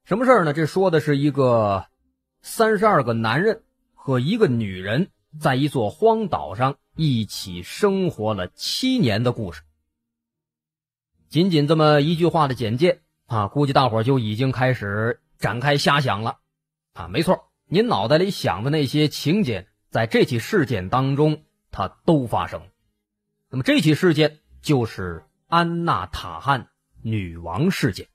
什么事儿呢？这说的是一个32个男人和一个女人在一座荒岛上一起生活了7年的故事。仅仅这么一句话的简介啊，估计大伙儿就已经开始展开瞎想了啊。没错，您脑袋里想的那些情节在这起事件当中它都发生了。那么这起事件就是安娜塔汉女王事件。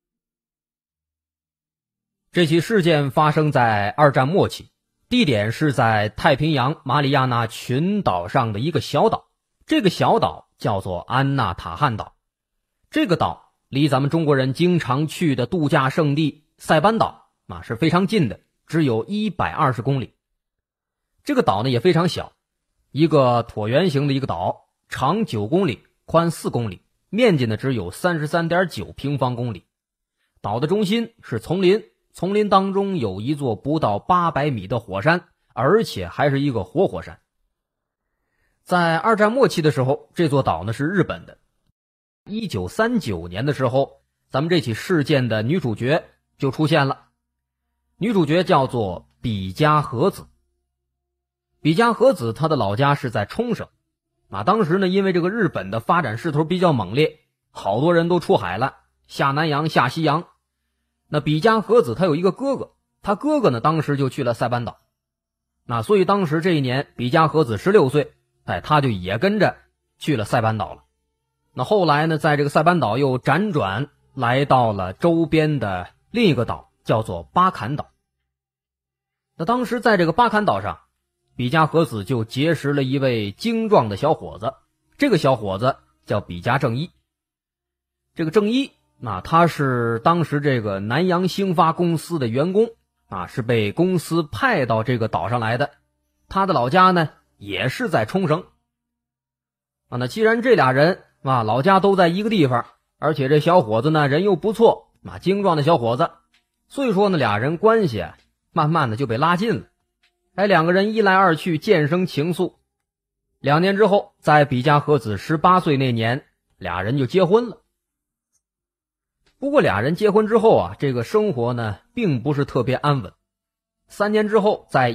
这起事件发生在2战末期，地点是在太平洋马里亚纳群岛上的一个小岛，这个小岛叫做安娜塔汉岛。这个岛离咱们中国人经常去的度假胜地塞班岛是非常近的，只有120公里。这个岛呢也非常小，一个椭圆形的一个岛，长9公里，宽4公里，面积呢只有 33.9 平方公里。岛的中心是丛林，丛林当中有一座不到800米的火山，而且还是一个活火山。在2战末期的时候，这座岛呢是日本的。1939年的时候，咱们这起事件的女主角就出现了。女主角叫做比嘉和子。比嘉和子她的老家是在冲绳当时呢因为这个日本的发展势头比较猛烈，好多人都出海了，下南洋下西洋。那比嘉和子他有一个哥哥，他哥哥呢当时就去了塞班岛。所以当时这一年比嘉和子16岁，他就也跟着去了塞班岛了。那后来呢在这个塞班岛又辗转来到了周边的另一个岛，叫做巴坎岛。那当时在这个巴坎岛上，比嘉和子就结识了一位精壮的小伙子，这个小伙子叫比嘉正一。这个正一他是当时这个南洋兴发公司的员工是被公司派到这个岛上来的。他的老家呢也是在冲绳那既然这俩人老家都在一个地方，而且这小伙子呢人又不错精壮的小伙子，所以说呢俩人关系慢慢的就被拉近了。两个人一来二去，渐生情愫。2年之后，在比嘉和子18岁那年，俩人就结婚了。不过俩人结婚之后这个生活呢并不是特别安稳。3年之后，在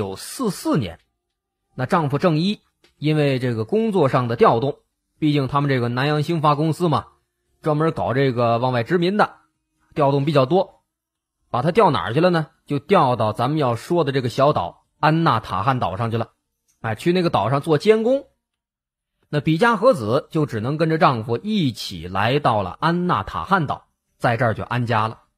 1944年，那丈夫正一因为这个工作上的调动，毕竟他们这个南洋兴发公司专门搞这个往外殖民的，调动比较多，把他调哪儿去了呢？就调到咱们要说的这个小岛安娜塔汉岛上去了。去那个岛上做监工。那比嘉和子就只能跟着丈夫一起来到了安娜塔汉岛，在这儿就安家了。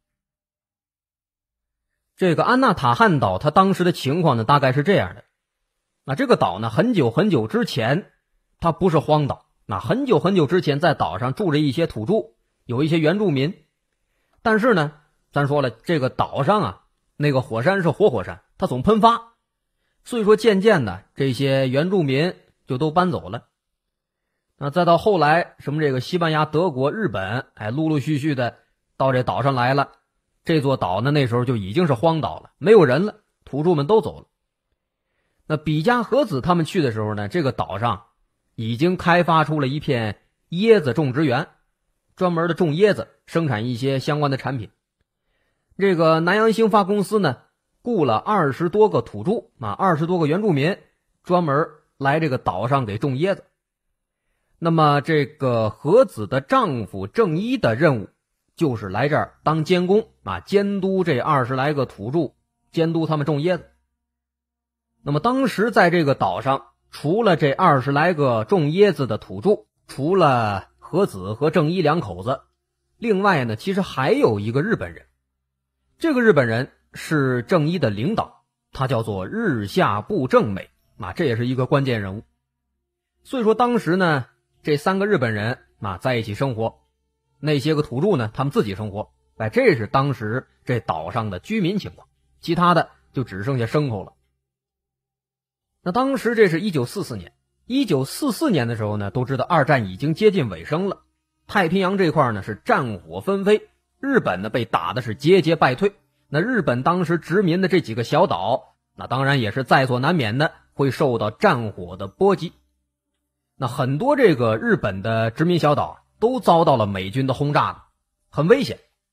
这个安娜塔汉岛它当时的情况呢大概是这样的。这个岛呢很久很久之前它不是荒岛，很久很久之前在岛上住着一些土著，有一些原住民。但是呢咱说了，这个岛上那个火山是活火山，它总喷发，所以说渐渐的这些原住民就都搬走了。再到后来什么这个西班牙、德国、日本陆陆续续的到这岛上来了，这座岛呢那时候就已经是荒岛了，没有人了，土著们都走了。那比嘉和子他们去的时候呢，这个岛上已经开发出了一片椰子种植园，专门的种椰子，生产一些相关的产品。这个南洋兴发公司呢雇了20多个土著20多个原住民，专门来这个岛上给种椰子。那么这个和子的丈夫正一的任务就是来这儿当监工监督这20来个土著，监督他们种椰子。那么当时在这个岛上，除了这20来个种椰子的土著，除了和子和正一两口子，另外呢其实还有一个日本人。这个日本人是正一的领导，他叫做日下部正美这也是一个关键人物。所以说当时呢这3个日本人在一起生活，那些个土著呢他们自己生活。这是当时这岛上的居民情况，其他的就只剩下牲口了。那当时这是1944年，1944年的时候呢，都知道2战已经接近尾声了，太平洋这块呢是战火纷飞，日本呢被打的是节节败退。那日本当时殖民的这几个小岛，那当然也是在所难免的会受到战火的波及。那很多这个日本的殖民小岛都遭到了美军的轰炸，很危险。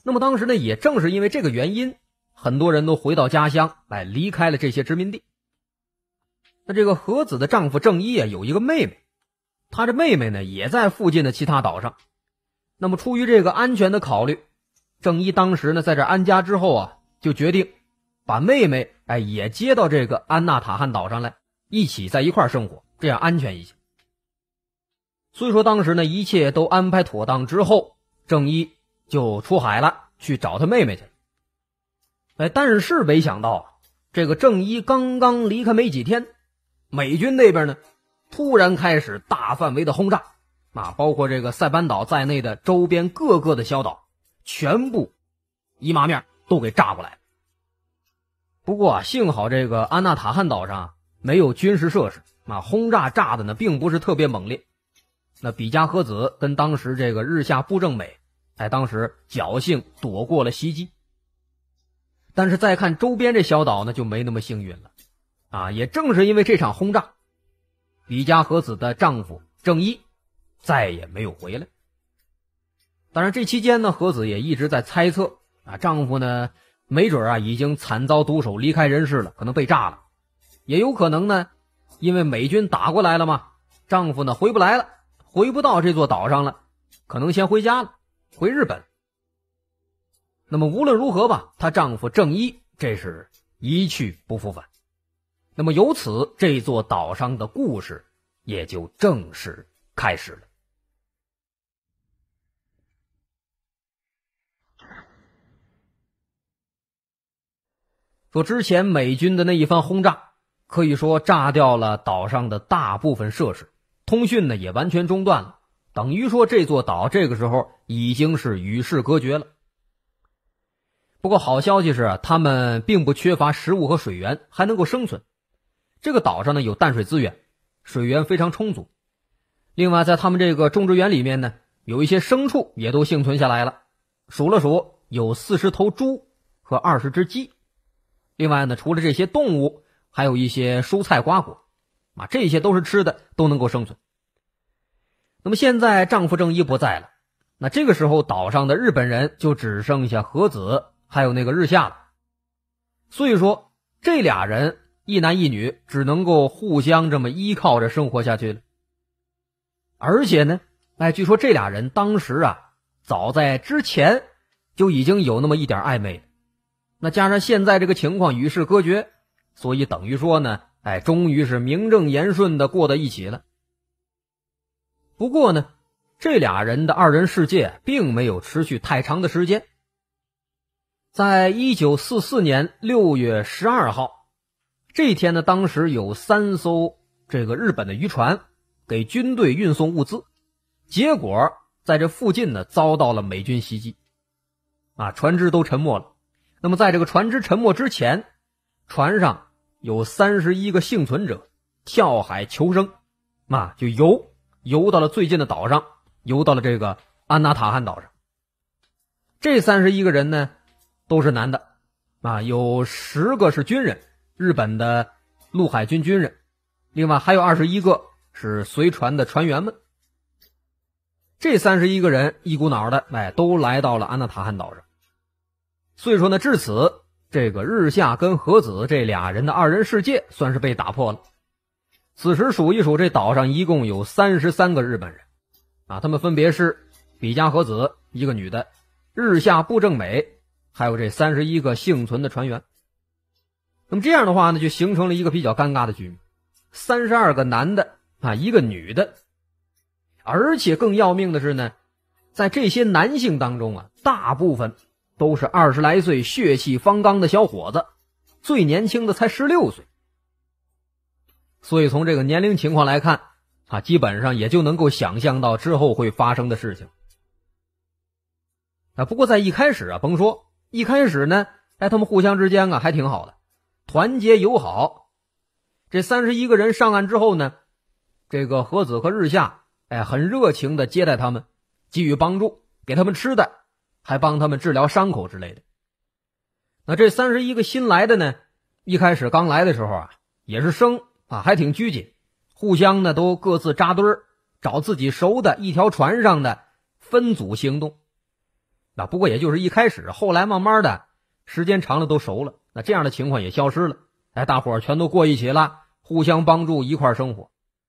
那么当时呢，也正是因为这个原因，很多人都回到家乡，离开了这些殖民地。那这个和子的丈夫郑一有一个妹妹，她这妹妹呢也在附近的其他岛上。那么出于这个安全的考虑，郑一当时呢在这安家之后就决定把妹妹也接到这个安纳塔汉岛上来，一起在一块生活，这样安全一些。所以说当时呢一切都安排妥当之后，郑一就出海了，去找他妹妹去。但是没想到这个郑一刚刚离开没几天，美军那边呢突然开始大范围的轰炸，包括这个塞班岛在内的周边各个的小岛全部一麻面都给炸过来。不过幸好这个安纳塔汉岛上没有军事设施，轰炸炸的呢并不是特别猛烈。那比嘉和子跟当时这个日下部正美当时侥幸躲过了袭击。但是再看周边这小岛呢就没那么幸运了也正是因为这场轰炸，比嘉和子的丈夫郑一再也没有回来。当然这期间呢，和子也一直在猜测丈夫呢没准已经惨遭毒手离开人世了，可能被炸了。也有可能呢因为美军打过来了嘛，丈夫呢回不来了，回不到这座岛上了，可能先回家了，回日本。那么无论如何吧，她丈夫郑一这是一去不复返。那么由此这座岛上的故事也就正式开始了。说之前美军的那一番轰炸，可以说炸掉了岛上的大部分设施，通讯呢也完全中断了，等于说这座岛这个时候已经是与世隔绝了。不过好消息是他们并不缺乏食物和水源，还能够生存。这个岛上呢有淡水资源，水源非常充足。另外在他们这个种植园里面呢，有一些牲畜也都幸存下来了，数了数有40头猪和20只鸡。另外呢，除了这些动物，还有一些蔬菜瓜果这些都是吃的，都能够生存。那么现在丈夫郑一不在了，那这个时候岛上的日本人就只剩下和子还有那个日下了。所以说这俩人一男一女只能够互相这么依靠着生活下去了。而且呢据说这俩人当时早在之前就已经有那么一点暧昧了。那加上现在这个情况与世隔绝，所以等于说呢终于是名正言顺的过到一起了。不过呢这俩人的二人世界并没有持续太长的时间。在1944年6月12号这一天呢，当时有3艘这个日本的渔船给军队运送物资，结果在这附近呢遭到了美军袭击船只都沉没了。那么在这个船只沉没之前，船上有31个幸存者跳海求生就游到了最近的岛上，游到了这个安纳塔汉岛上。这31个人呢都是男的有10个是军人，日本的陆海军军人，另外还有21个是随船的船员们。这31个人一股脑的都来到了安纳塔汉岛上。所以说呢，至此这个日下跟和子这俩人的二人世界算是被打破了。此时数一数，这岛上一共有33个日本人他们分别是比嘉和子一个女的，日下部正美，还有这31个幸存的船员。那么这样的话呢，就形成了一个比较尴尬的局面，32个男的一个女的。而且更要命的是呢，在这些男性当中大部分都是20来岁血气方刚的小伙子，最年轻的才16岁。所以从这个年龄情况来看基本上也就能够想象到之后会发生的事情。不过在一开始甭说，一开始呢他们互相之间还挺好的，团结友好。这31个人上岸之后呢，这个和子和日下很热情的接待他们，给予帮助，给他们吃的，还帮他们治疗伤口之类的。那这31个新来的呢，一开始刚来的时候也是生还挺拘谨，互相呢都各自扎堆儿，找自己熟的一条船上的分组行动。 不过也就是一开始，后来慢慢的时间长了都熟了，那这样的情况也消失了，大伙儿全都过一起了，互相帮助，一块生活。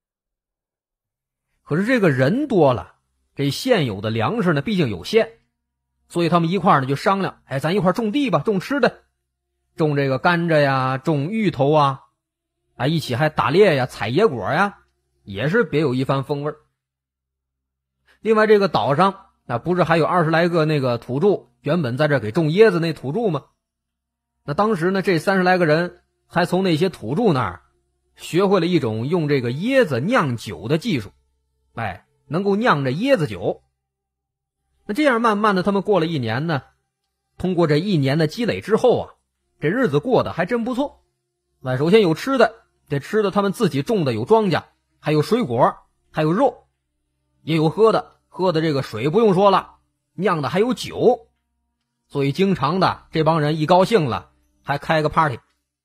可是这个人多了，这现有的粮食呢毕竟有限，所以他们一块儿呢就商量，咱一块儿种地吧，种吃的，种这个甘蔗呀，种芋头啊，一起还打猎呀，采野果呀，也是别有一番风味。另外这个岛上不是还有20来个那个土著，原本在这给种椰子那土著吗？那当时呢这30来个人还从那些土著那儿学会了一种用这个椰子酿酒的技术，能够酿着椰子酒。那这样慢慢的他们过了一年呢，通过这一年的积累之后这日子过得还真不错。首先有吃的，这吃的他们自己种的有庄稼，还有水果，还有肉，也有喝的，喝的这个水不用说了，酿的还有酒，所以经常的这帮人一高兴了还开个 party。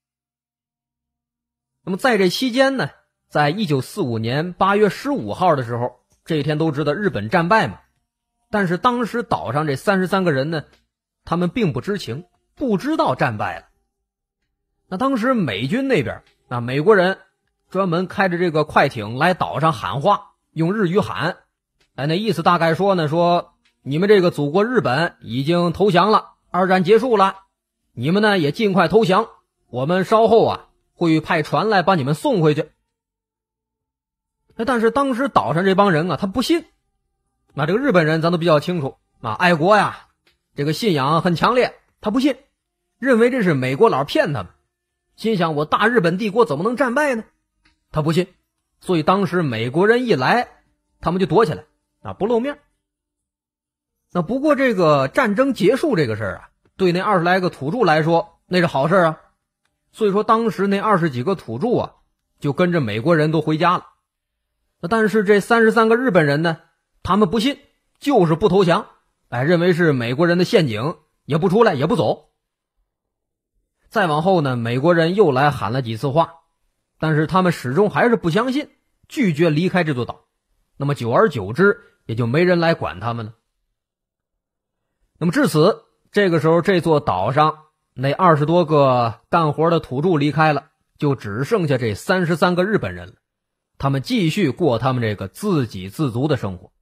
那么在这期间呢，在1945年8月15号的时候，这一天都知道日本战败嘛，但是当时岛上这33个人呢，他们并不知情，不知道战败了。那当时美军那边美国人专门开着这个快艇来岛上喊话，用日语喊，那意思大概说呢，说你们这个祖国日本已经投降了，二战结束了，你们呢也尽快投降，我们稍后会派船来把你们送回去。但是当时岛上这帮人他不信。这个日本人咱都比较清楚爱国呀，这个信仰很强烈，他不信，认为这是美国佬骗他们，心想我大日本帝国怎么能战败呢？他不信，所以当时美国人一来，他们就躲起来不露面。那不过这个战争结束这个事儿对那20来个土著来说那是好事所以说当时那20几个土著就跟着美国人都回家了。但是这33个日本人呢，他们不信，就是不投降，认为是美国人的陷阱，也不出来也不走。再往后呢，美国人又来喊了几次话，但是他们始终还是不相信，拒绝离开这座岛。那么久而久之，也就没人来管他们了。那么至此，这个时候这座岛上那20多个干活的土著离开了，就只剩下这33个日本人了。他们继续过他们这个自给自足的生活。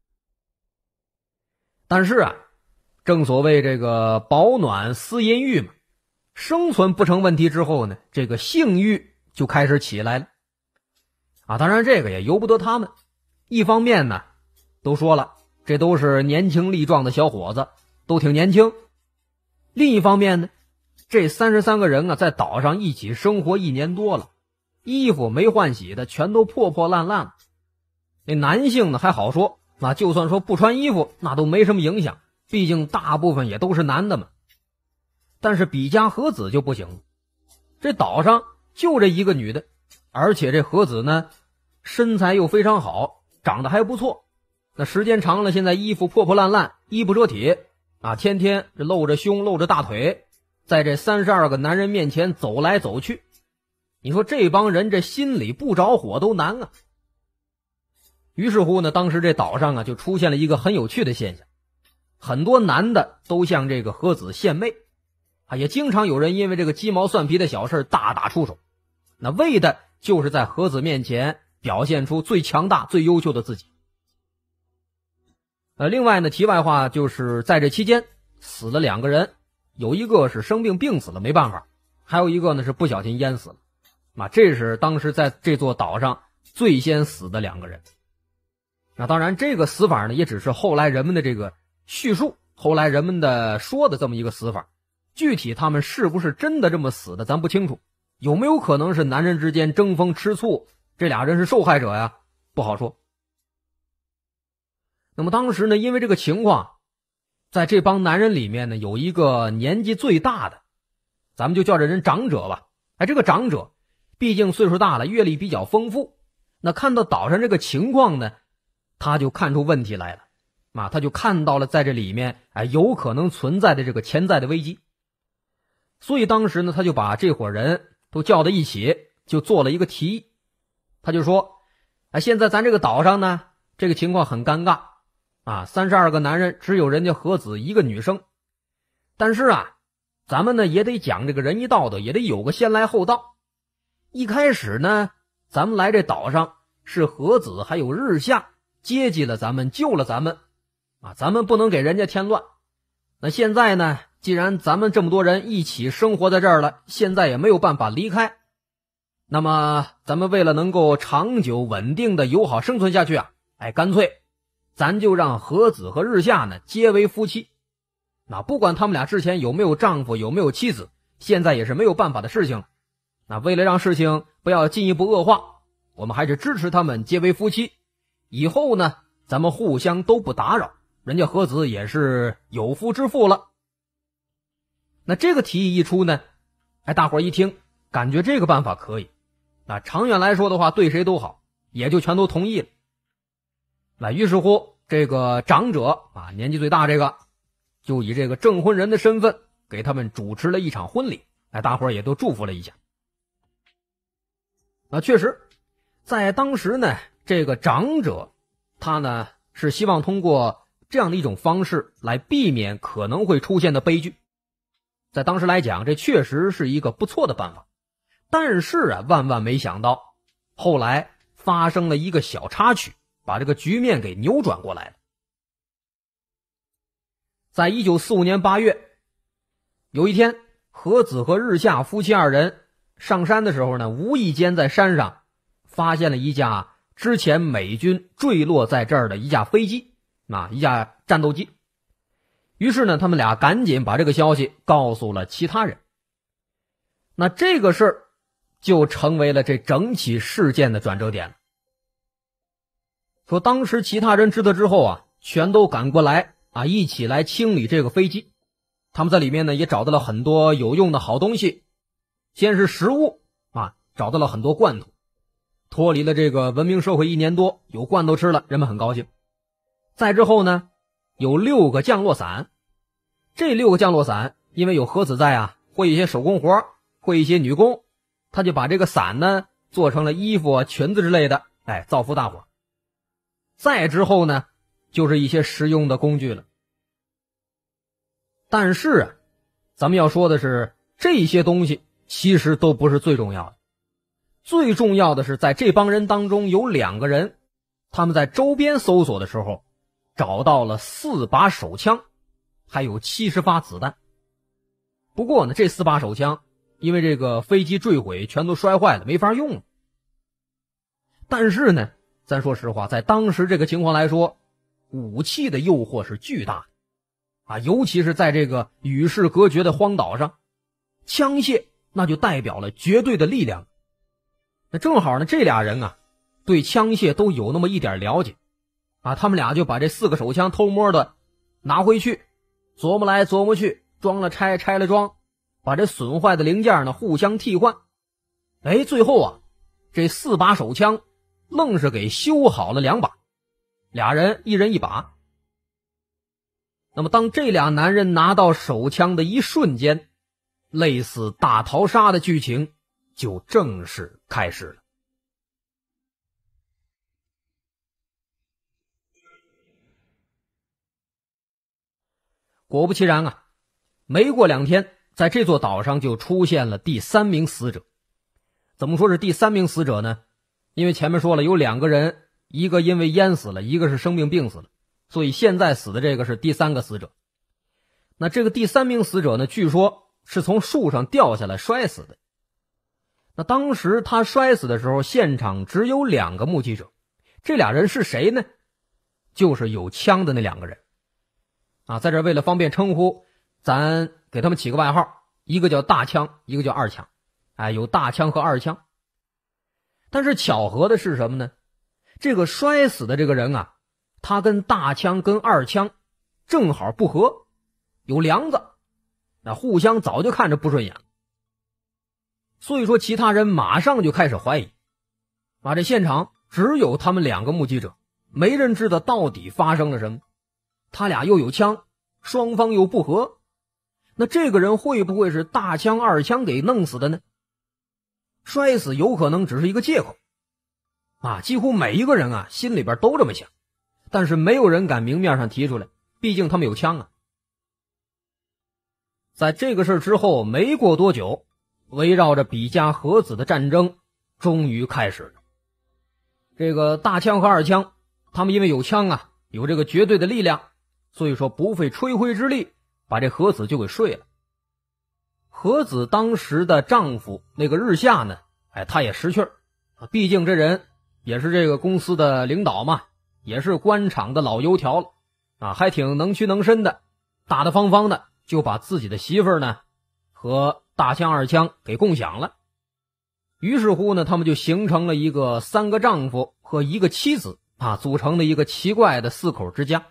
但是正所谓这个保暖思淫欲嘛，生存不成问题之后呢，这个性欲就开始起来了。当然这个也由不得他们。一方面呢，都说了，这都是年轻力壮的小伙子，都挺年轻。另一方面呢，这33个人在岛上一起生活1年多了，衣服没换洗的全都破破烂烂了。那男性呢还好说，就算说不穿衣服那都没什么影响，毕竟大部分也都是男的嘛。但是比嘉和子就不行了，这岛上就这一个女的，而且这和子呢身材又非常好，长得还不错。那时间长了，现在衣服破破烂烂，衣不遮体天天这露着胸露着大腿，在这32个男人面前走来走去。你说这帮人这心里不着火都难于是乎呢，当时这岛上就出现了一个很有趣的现象，很多男的都向这个和子献媚也经常有人因为这个鸡毛蒜皮的小事大打出手，那为的就是在和子面前表现出最强大最优秀的自己。另外呢，题外话就是在这期间死了2个人，有一个是生病病死了没办法，还有一个呢是不小心淹死了这是当时在这座岛上最先死的2个人。那当然这个死法呢也只是后来人们的这个叙述，后来人们的说的这么一个死法，具体他们是不是真的这么死的咱不清楚，有没有可能是男人之间争风吃醋，这俩人是受害者呀，不好说。那么当时呢，因为这个情况，在这帮男人里面呢有一个年纪最大的，咱们就叫这人长者吧。这个长者毕竟岁数大了，阅历比较丰富，那看到岛上这个情况呢，他就看出问题来了他就看到了在这里面有可能存在的这个潜在的危机。所以当时呢，他就把这伙人都叫到一起，就做了一个提议。他就说现在咱这个岛上呢这个情况很尴尬 32个男人只有人家何子一个女生。但是咱们呢也得讲这个仁义道德，也得有个先来后到。一开始呢，咱们来这岛上是何子还有日下接济了咱们，救了咱们咱们不能给人家添乱。那现在呢，既然咱们这么多人一起生活在这儿了，现在也没有办法离开，那么咱们为了能够长久稳定的友好生存下去干脆咱就让何子和日下呢结为夫妻。那不管他们俩之前有没有丈夫有没有妻子，现在也是没有办法的事情。那为了让事情不要进一步恶化，我们还是支持他们结为夫妻。以后呢，咱们互相都不打扰，人家何子也是有夫之妇了。那这个提议一出呢，大伙儿一听感觉这个办法可以，那长远来说的话对谁都好，也就全都同意了。那于是乎这个长者年纪最大这个就以这个证婚人的身份给他们主持了一场婚礼，大伙儿也都祝福了一下。确实在当时呢，这个长者他呢是希望通过这样的一种方式来避免可能会出现的悲剧。在当时来讲，这确实是一个不错的办法。但是万万没想到后来发生了一个小插曲，把这个局面给扭转过来了。在1945年8月，有一天何子和日下夫妻二人上山的时候呢，无意间在山上发现了一架之前美军坠落在这儿的一架飞机一架战斗机。于是呢，他们俩赶紧把这个消息告诉了其他人。那这个事儿就成为了这整起事件的转折点了。说当时其他人知道之后全都赶过来一起来清理这个飞机。他们在里面呢也找到了很多有用的好东西，先是食物找到了很多罐头，脱离了这个文明社会1年多，有罐头吃了，人们很高兴。再之后呢，有6个降落伞。这6个降落伞因为有何子在会一些手工活，会一些女工，他就把这个伞呢做成了衣服裙子之类的，造福大伙。再之后呢，就是一些实用的工具了。但是咱们要说的是，这些东西其实都不是最重要的。最重要的是，在这帮人当中有2个人，他们在周边搜索的时候找到了4把手枪，还有70发子弹。不过呢，这4把手枪因为这个飞机坠毁全都摔坏了，没法用了。但是呢，咱说实话，在当时这个情况来说，武器的诱惑是巨大的尤其是在这个与世隔绝的荒岛上，枪械那就代表了绝对的力量。那正好呢，这俩人对枪械都有那么一点了解他们俩就把这4个手枪偷摸的拿回去，琢磨来琢磨去，装了拆，拆了装，把这损坏的零件呢互相替换。最后这4把手枪愣是给修好了2把，俩人一人1把。那么当这俩男人拿到手枪的一瞬间，类似大逃杀的剧情就正式开始了。果不其然没过2天，在这座岛上就出现了第3名死者。怎么说是第3名死者呢？因为前面说了有2个人，一个因为淹死了，一个是生病死了，所以现在死的这个是第3个死者。那这个第3名死者呢，据说是从树上掉下来摔死的。那当时他摔死的时候，现场只有2个目击者，这俩人是谁呢？就是有枪的那2个人在这为了方便称呼，咱给他们起个外号，一个叫大枪，一个叫二枪有大枪和二枪。但是巧合的是什么呢？这个摔死的这个人他跟大枪跟二枪正好不合，有梁子，互相早就看着不顺眼。所以说其他人马上就开始怀疑这现场只有他们2个目击者，没人知道到底发生了什么。他俩又有枪，双方又不和，那这个人会不会是大枪二枪给弄死的呢？摔死有可能只是一个借口几乎每一个人心里边都这么想。 但是没有人敢明面上提出来，毕竟他们有枪啊。在这个事之后没过多久，围绕着比嘉和子的战争终于开始了。这个大枪和二枪，他们因为有枪啊，有这个绝对的力量，所以说不费吹灰之力把这和子就给睡了。和子当时的丈夫那个日下呢，他也识趣儿，毕竟这人也是这个公司的领导嘛，也是官场的老油条了啊，还挺能屈能伸的，大大方方的就把自己的媳妇儿呢和大枪二枪给共享了。于是乎呢，他们就形成了一个3个丈夫和1个妻子啊，组成的一个奇怪的4口之家。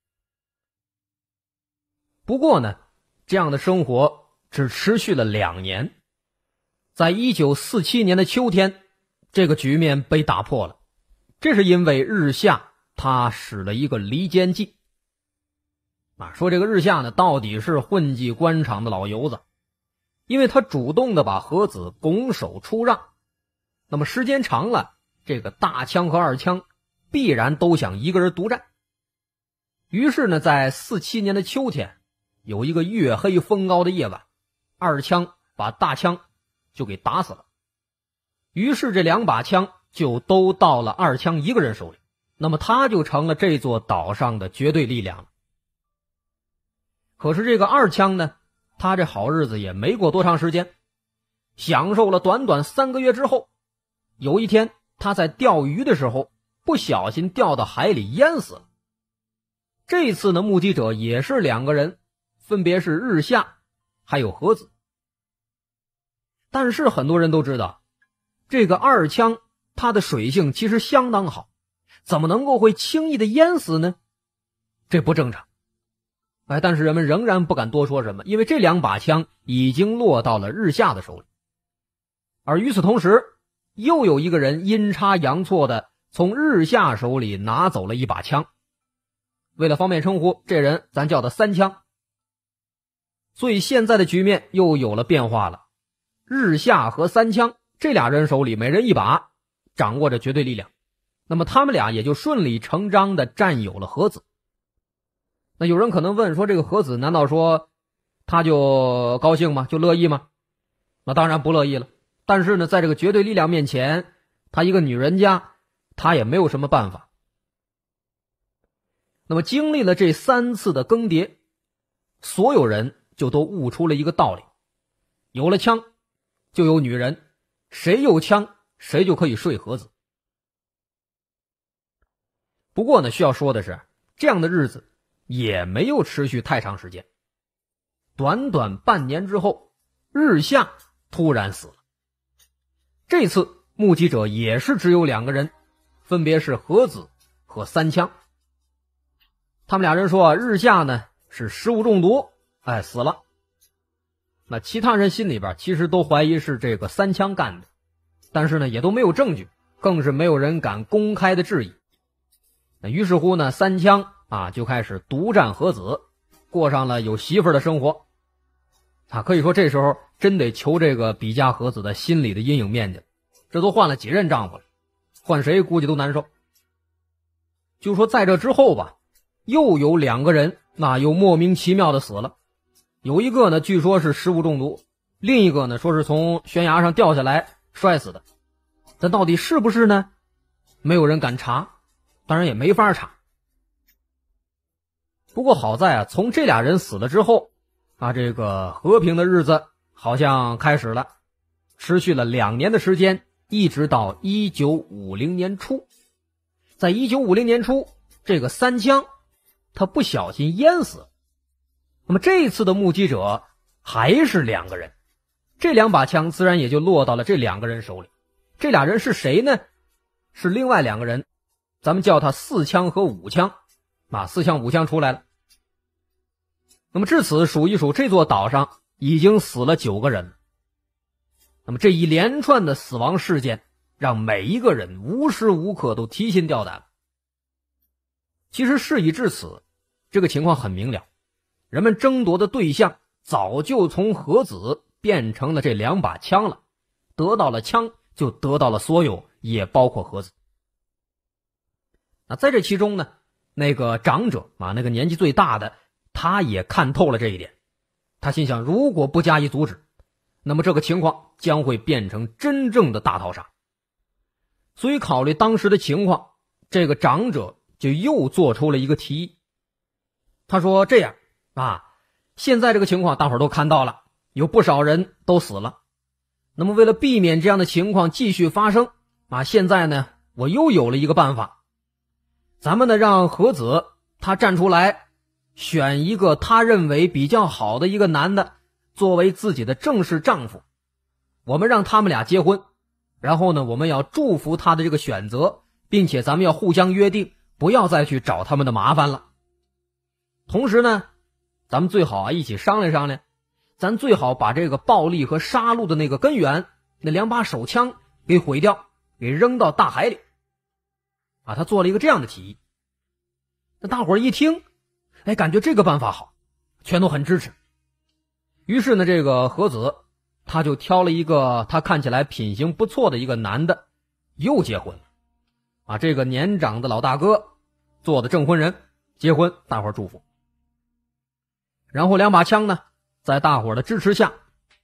不过呢，这样的生活只持续了2年。在1947年的秋天，这个局面被打破了。这是因为日下他使了一个离间计。说这个日下呢，到底是混迹官场的老油子，因为他主动的把和子拱手出让，那么时间长了，这个大枪和二枪必然都想一个人独占。于是呢，在47年的秋天，有一个月黑风高的夜晚，二枪把大枪就给打死了。于是这2把枪就都到了二枪一个人手里，那么他就成了这座岛上的绝对力量了。可是这个二枪呢，他这好日子也没过多长时间，享受了短短3个月之后，有一天他在钓鱼的时候不小心掉到海里淹死了。这次呢，目击者也是2个人，分别是日下还有和子。但是很多人都知道，这个二枪它的水性其实相当好，怎么能够会轻易的淹死呢？这不正常。但是人们仍然不敢多说什么，因为这2把枪已经落到了日下的手里。而与此同时，又有一个人阴差阳错的从日下手里拿走了1把枪。为了方便称呼，这人咱叫他3枪。所以现在的局面又有了变化了。日下和3枪这俩人手里每人1把，掌握着绝对力量，那么他们俩也就顺理成章的占有了和子。那有人可能问说，这个和子难道说他就高兴吗？就乐意吗？那当然不乐意了。但是呢，在这个绝对力量面前，他一个女人家，他也没有什么办法。那么经历了这3次的更迭，所有人就都悟出了一个道理：有了枪就有女人，谁有枪谁就可以睡和子。不过呢，需要说的是，这样的日子也没有持续太长时间。短短半年之后，日下突然死了。这次目击者也是只有2个人，分别是和子和3枪。他们俩人说，日下呢是食物中毒，死了。那其他人心里边其实都怀疑是这个3枪干的，但是呢也都没有证据，更是没有人敢公开的质疑。那于是乎呢，3枪就开始独占和子，过上了有媳妇的生活。可以说这时候真得求这个比嘉和子的心里的阴影面积了，这都换了几任丈夫了，换谁估计都难受。就说在这之后吧，又有2个人又莫名其妙的死了。有一个呢据说是食物中毒，另一个呢说是从悬崖上掉下来摔死的。但到底是不是呢？没有人敢查，当然也没法查。不过好在从这俩人死了之后这个和平的日子好像开始了，持续了2年的时间，一直到1950年初。在1950年初，这个3枪他不小心淹死了。那么这一次的目击者还是2个人，这2把枪自然也就落到了这2个人手里。这俩人是谁呢？是另外2个人，咱们叫他4枪和5枪，4枪5枪出来了。那么至此数一数，这座岛上已经死了9个人了。那么这一连串的死亡事件让每一个人无时无刻都提心吊胆。其实事已至此，这个情况很明了，人们争夺的对象早就从和子变成了这2把枪了，得到了枪就得到了所有，也包括和子。那在这其中呢， 那个长者啊，那个年纪最大的，他也看透了这一点。他心想，如果不加以阻止，那么这个情况将会变成真正的大逃杀。所以考虑当时的情况，这个长者就又做出了一个提议。他说这样啊，现在这个情况大伙儿都看到了，有不少人都死了。那么为了避免这样的情况继续发生啊，现在呢，我又有了一个办法。咱们呢让和子他站出来，选一个他认为比较好的一个男的作为自己的正式丈夫，我们让他们俩结婚，然后呢我们要祝福他的这个选择，并且咱们要互相约定不要再去找他们的麻烦了。同时呢咱们最好一起商量商量，咱最好把这个暴力和杀戮的那个根源，那2把手枪给毁掉，给扔到大海里啊。他做了一个这样的提议。那大伙儿一听，感觉这个办法好，全都很支持。于是呢这个和子他就挑了一个他看起来品行不错的一个男的，又结婚了啊。这个年长的老大哥做的证婚人，结婚大伙儿祝福。然后2把枪呢在大伙儿的支持下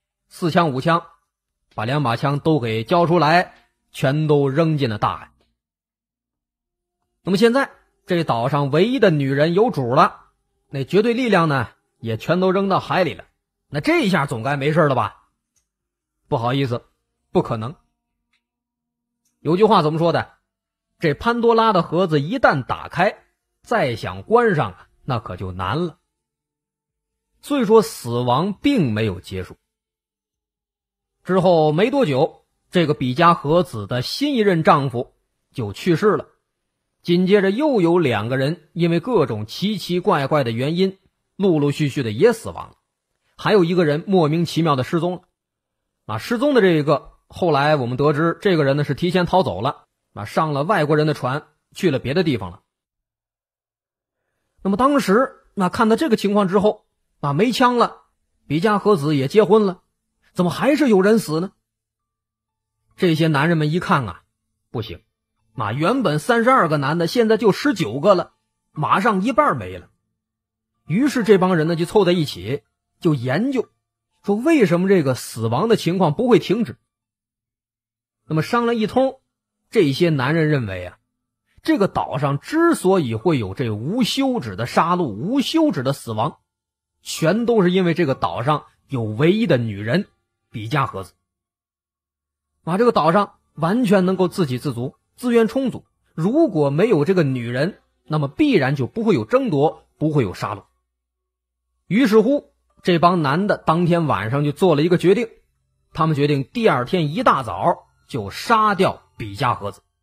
，4枪5枪把2把枪都给交出来，全都扔进了大海。那么现在这岛上唯一的女人有主了，那绝对力量呢也全都扔到海里了。那这一下总该没事了吧？不好意思，不可能。有句话怎么说的？这潘多拉的盒子一旦打开，再想关上那可就难了。所以说死亡并没有结束。之后没多久，这个比嘉和子的新一任丈夫就去世了。紧接着又有2个人因为各种奇奇怪怪的原因陆陆续续的也死亡了，还有1个人莫名其妙的失踪了啊。失踪的这一个后来我们得知，这个人呢是提前逃走了啊，上了外国人的船去了别的地方了。那么当时看到这个情况之后啊，没枪了，比嘉和子也结婚了，怎么还是有人死呢？这些男人们一看啊，不行啊，原本32个男的现在就19个了，马上一半没了。于是这帮人呢就凑在一起，就研究说为什么这个死亡的情况不会停止。那么商量一通，这些男人认为啊，这个岛上之所以会有这无休止的杀戮、无休止的死亡，全都是因为这个岛上有唯一的女人比嘉和子啊。这个岛上完全能够自给自足，资源充足，如果没有这个女人，那么必然就不会有争夺，不会有杀戮。于是乎这帮男的当天晚上就做了一个决定，他们决定第2天一大早就杀掉比嘉和子。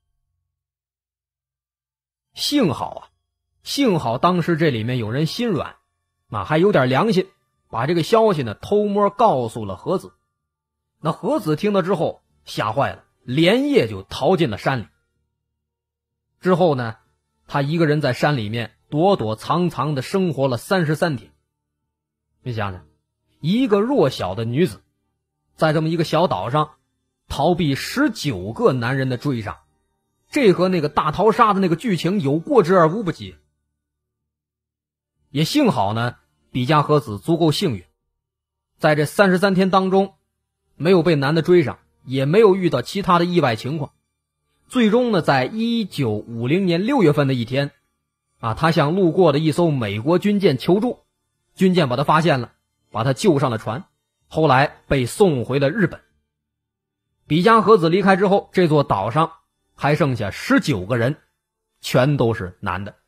幸好当时这里面有人心软啊，还有点良心，把这个消息呢偷摸告诉了和子。那和子听到之后吓坏了，连夜就逃进了山里。之后呢，他一个人在山里面躲躲藏藏的生活了33天。你想想，一个弱小的女子在这么一个小岛上逃避19个男人的追杀，这和那个大逃杀的那个剧情有过之而无不及。也幸好呢，比嘉和子足够幸运，在这33天当中没有被男的追上，也没有遇到其他的意外情况。最终呢，在1950年6月份的一天啊，他向路过的一艘美国军舰求助，军舰把他发现了，把他救上了船，后来被送回了日本。比嘉和子离开之后，这座岛上还剩下19个人，全都是男的。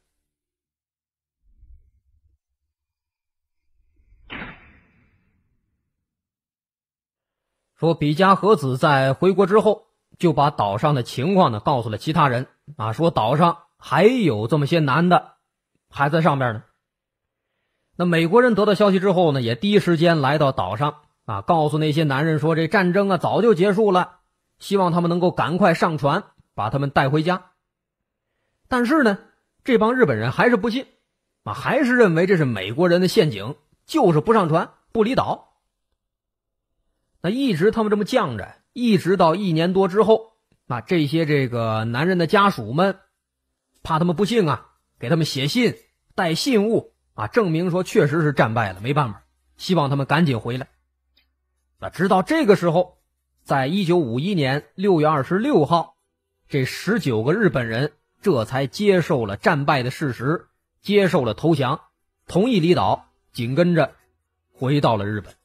说比嘉和子在回国之后就把岛上的情况呢告诉了其他人啊，说岛上还有这么些男的还在上面呢。那美国人得到消息之后呢，也第一时间来到岛上啊，告诉那些男人说这战争啊早就结束了，希望他们能够赶快上船把他们带回家。但是呢，这帮日本人还是不信啊，还是认为这是美国人的陷阱，就是不上船不离岛。那一直他们这么犟着，一直到1年多之后，这些这个男人的家属们怕他们不幸啊， 给他们写信带信物证明说确实是战败了，没办法，希望他们赶紧回来。直到这个时候，在1951年6月26号，这19个日本人这才接受了战败的事实，接受了投降，同意离岛，紧跟着回到了日本。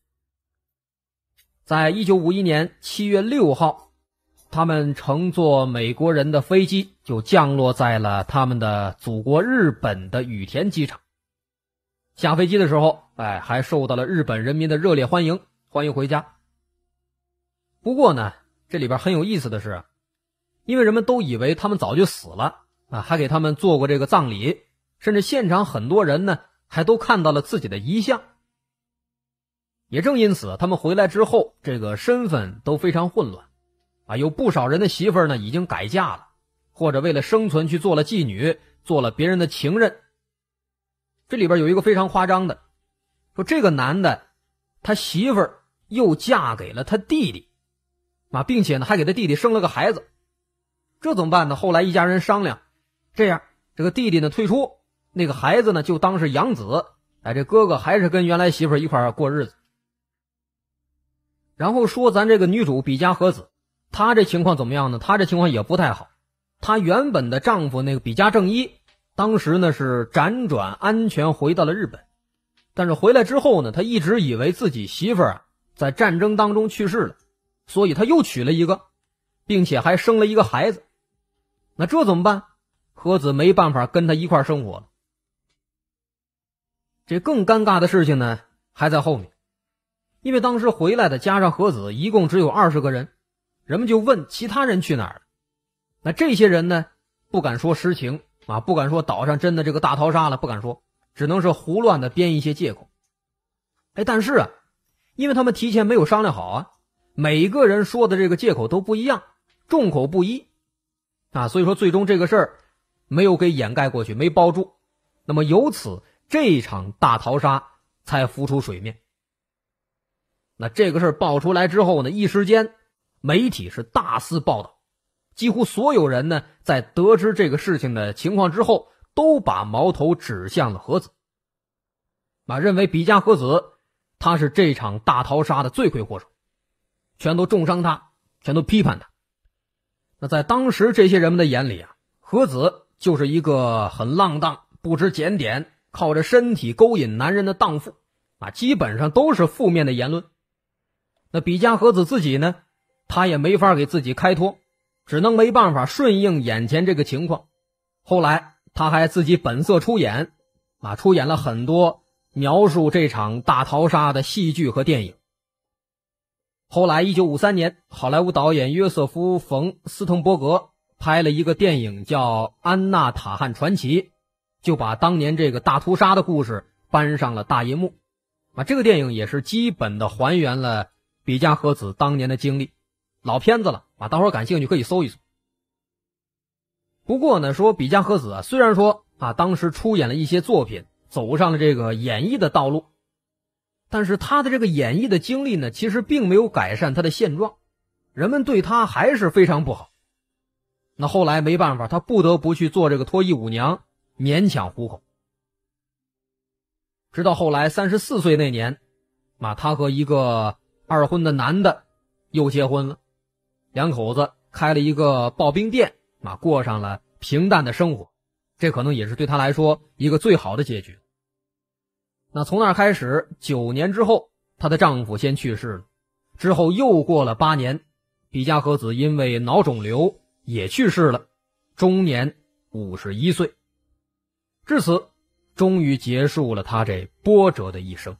在1951年7月6号，他们乘坐美国人的飞机就降落在了他们的祖国日本的羽田机场。下飞机的时候，还受到了日本人民的热烈欢迎，欢迎回家。不过呢，这里边很有意思的是，因为人们都以为他们早就死了还给他们做过这个葬礼，甚至现场很多人呢还都看到了自己的遗像。也正因此，他们回来之后，这个身份都非常混乱有不少人的媳妇儿呢已经改嫁了，或者为了生存去做了妓女，做了别人的情人。这里边有一个非常夸张的，说这个男的他媳妇儿又嫁给了他弟弟并且呢还给他弟弟生了个孩子。这怎么办呢？后来一家人商量，这样这个弟弟呢退出，那个孩子呢就当是养子，这哥哥还是跟原来媳妇儿一块儿过日子。然后说咱这个女主比嘉和子，她这情况怎么样呢？她这情况也不太好。她原本的丈夫那个比嘉正一，当时呢是辗转安全回到了日本，但是回来之后呢，他一直以为自己媳妇儿在战争当中去世了，所以他又娶了一个，并且还生了一个孩子。那这怎么办？和子没办法跟他一块生活了。这更尴尬的事情呢还在后面，因为当时回来的加上和子一共只有20个人，人们就问其他人去哪儿了。那这些人呢不敢说实情不敢说岛上真的这个大逃杀了，不敢说，只能是胡乱的编一些借口。但是因为他们提前没有商量好每个人说的这个借口都不一样，众口不一所以说最终这个事儿没有给掩盖过去，没包住。那么由此这场大逃杀才浮出水面。那这个事儿爆出来之后呢，一时间媒体是大肆报道，几乎所有人呢在得知这个事情的情况之后，都把矛头指向了和子认为比嘉和子他是这场大逃杀的罪魁祸首，全都重伤他，全都批判他。那在当时这些人们的眼里和子就是一个很浪荡、不知检点、靠着身体勾引男人的荡妇基本上都是负面的言论。那比嘉和子自己呢，他也没法给自己开脱，只能没办法顺应眼前这个情况。后来他还自己本色出演出演了很多描述这场大逃杀的戏剧和电影。后来1953年，好莱坞导演约瑟夫·冯·斯滕伯格拍了一个电影叫《安娜塔汉传奇》，就把当年这个大屠杀的故事搬上了大银幕这个电影也是基本的还原了比嘉和子当年的经历，老片子了大伙儿感兴趣可以搜一搜。不过呢，说比嘉和子虽然说当时出演了一些作品，走上了这个演艺的道路，但是他的这个演艺的经历呢，其实并没有改善他的现状，人们对他还是非常不好。那后来没办法，他不得不去做这个脱衣舞娘，勉强糊口。直到后来34岁那年他和一个二婚的男的又结婚了，两口子开了一个刨冰店过上了平淡的生活，这可能也是对他来说一个最好的结局。那从那开始9年之后，她的丈夫先去世了，之后又过了8年，比嘉和子因为脑肿瘤也去世了，终年51岁。至此终于结束了她这波折的一生。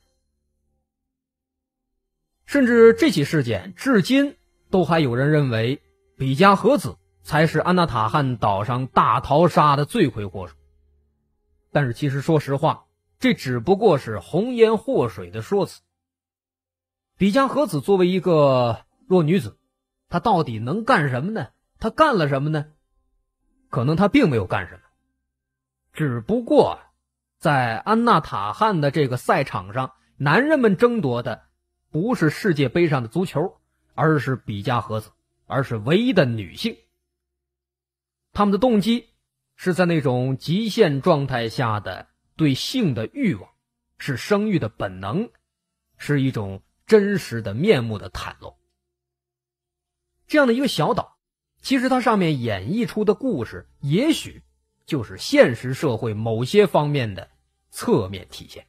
甚至这起事件至今都还有人认为比嘉和子才是安纳塔汉岛上大逃杀的罪魁祸首。但是其实说实话，这只不过是红颜祸水的说辞。比嘉和子作为一个弱女子，她到底能干什么呢？她干了什么呢？可能她并没有干什么，只不过在安纳塔汉的这个赛场上，男人们争夺的不是世界杯上的足球，而是比嘉和子，而是唯一的女性。他们的动机是在那种极限状态下的对性的欲望，是生育的本能，是一种真实的面目的袒露。这样的一个小岛，其实它上面演绎出的故事，也许就是现实社会某些方面的侧面体现。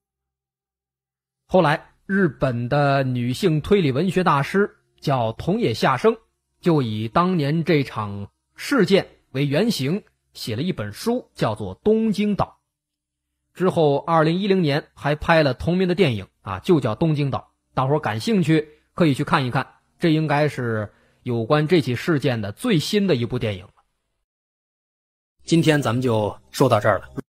后来日本的女性推理文学大师叫桐野夏生，就以当年这场事件为原型写了一本书，叫做《东京岛》。之后2010年还拍了同名的电影就叫《东京岛》，大伙儿感兴趣可以去看一看，这应该是有关这起事件的最新的一部电影了。今天咱们就说到这儿了。